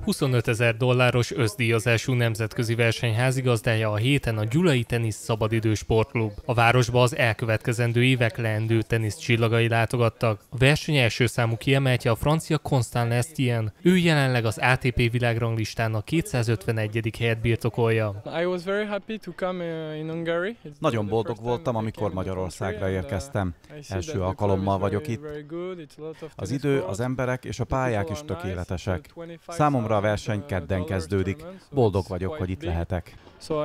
$25 000 összdíjazású nemzetközi verseny házigazdája a héten a Gyulai Tenisz Szabadidős Sportklub. A városba az elkövetkezendő évek leendő tenisz csillagai látogattak. A verseny első számú kiemeltje a francia Constant Lestienne. Ő jelenleg az ATP világranglistának a 251. helyet birtokolja. Nagyon boldog voltam, amikor Magyarországra érkeztem. Első alkalommal vagyok itt. Az idő, az emberek és a pályák is tökéletesek. Számomra a verseny kedden kezdődik. Boldog vagyok, hogy itt lehetek.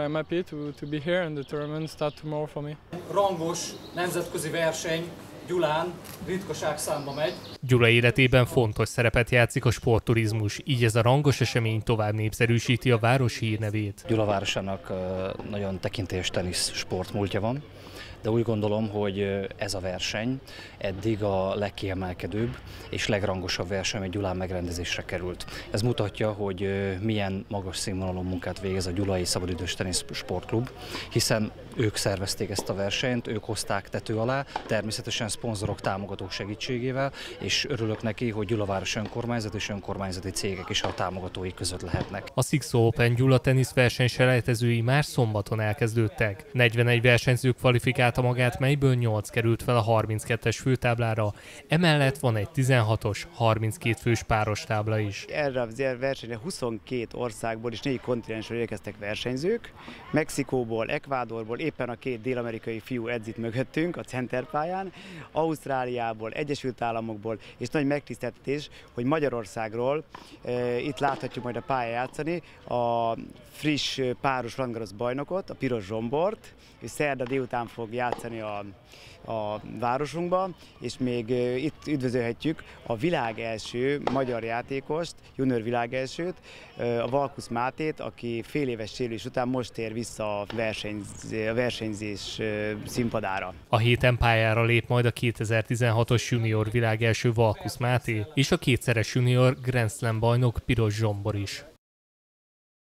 Rangos nemzetközi verseny Gyulán ritkaságszámba megy. Gyula életében fontos szerepet játszik a sportturizmus, így ez a rangos esemény tovább népszerűsíti a város hírnevét. Gyula városának nagyon tekintélyes tenisz sportmúltja van, de úgy gondolom, hogy ez a verseny eddig a legkiemelkedőbb és legrangosabb verseny, ami Gyulán megrendezésre került. Ez mutatja, hogy milyen magas színvonalú munkát végez a Gyulai Szabadidős Tenisz Sportklub, hiszen ők szervezték ezt a versenyt, ők hozták tető alá, természetesen szponzorok, támogatók segítségével, és örülök neki, hogy Gyula város önkormányzat és önkormányzati cégek is a támogatói között lehetnek. A Sixo Open Gyula teniszverseny selejtezői már szombaton elkezdődtek. 41 versenyző kvalifikálta magát, melyből 8 került fel a 32-es főtáblára, emellett van egy 16-os, 32 fős páros tábla is. Erre a versenyre 22 országból és 4 kontinensről érkeztek versenyzők, Mexikóból, Ekvádorból, éppen a 2 dél-amerikai fiú edz itt mögöttünk a centerpályán, Ausztráliából, Egyesült Államokból, és nagy megtiszteltetés, hogy Magyarországról itt láthatjuk majd a pályán játszani a friss páros Roland Garros bajnokot, a Piros Zsombort. Ő szerda délután fog játszani a városunkba, és még itt üdvözölhetjük a világ első magyar játékost, junior világ elsőt, a Valkusz Mátét, aki fél éves sérülés után most tér vissza a versenyzés színpadára. A héten pályára lép majd a 2016-os junior világ első Valkusz Máté és a kétszeres junior Grand Slam bajnok Piros Zsombor is.